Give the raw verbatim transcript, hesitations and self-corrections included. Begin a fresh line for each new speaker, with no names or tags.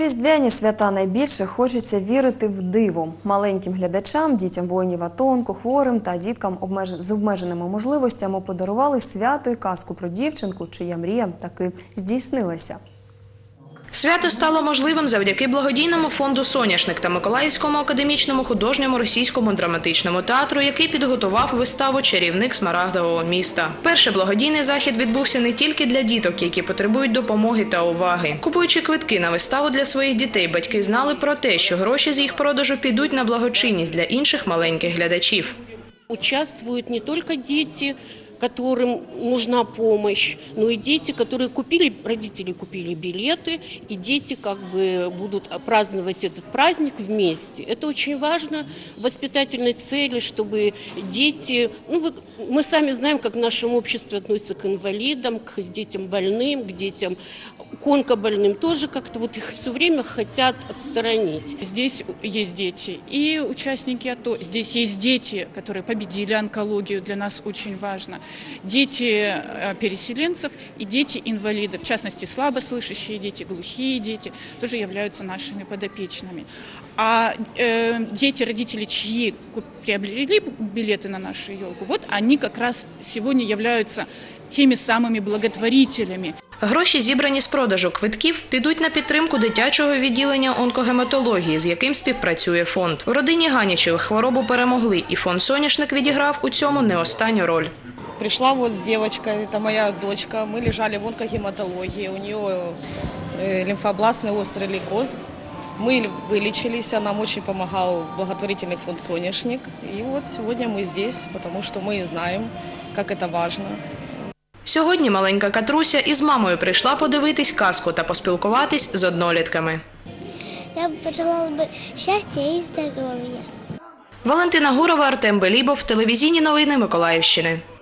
різдвяні свята найбільше хочеться вірити в диво. Маленьким глядачам, дітям воїнів АТО, онкохворим та діткам з обмеженими можливостями подарували свято і казку про дівчинку, чия мрія таки здійснилася.
Свято стало можливим завдяки благодійному фонду «Соняшник» та Миколаївському академічному художньому російському драматичному театру, який підготував виставу «Чарівник Смарагдового міста». Перший благодійний захід відбувся не тільки для діток, які потребують допомоги та уваги. Купуючи квитки на виставу для своїх дітей, батьки знали про те, що гроші з їх продажу підуть на благочинність для інших маленьких глядачів.
Участвують не тільки діти, которым нужна помощь, но и дети, которые купили, родители купили билеты, и дети как бы будут праздновать этот праздник вместе. Это очень важно в воспитательной цели, чтобы дети, ну вы, мы сами знаем, как в нашем обществе относятся к инвалидам, к детям больным, к детям к онкобольным, тоже как-то вот их все время хотят отстранить.
Здесь есть дети и участники АТО, здесь есть дети, которые победили онкологию, для нас очень важно. Дети переселенцев и дети инвалидов, в частности слабослышащие дети, глухие дети, тоже являются нашими подопечными. А э, дети, родители, чьи приобрели билеты на нашу елку, вот они как раз сегодня являются теми самыми благотворителями.
Гроші, зібрані з продажу квитків, підуть на підтримку дитячого відділення онкогематології, з яким співпрацює фонд. У родині Ганічевих хворобу перемогли, і фонд «Соняшник» відіграв у цьому не останню роль.
Пришла вот с девочкой, это моя дочка, мы лежали в онкогематологии, у нее лимфобластный острый лейкоз. Мы вылечились, нам очень помогал благотворительный фонд «Соняшник». И вот сегодня мы здесь, потому что мы знаем, как это важно.
Сьогодні маленька Катруся із мамою прийшла подивитись казку та поспілкуватись з однолітками.
Я б пожелала би щастя і здоров'я.
Валентина Гурова, Артем Белібов, телевізійні новини Миколаївщини.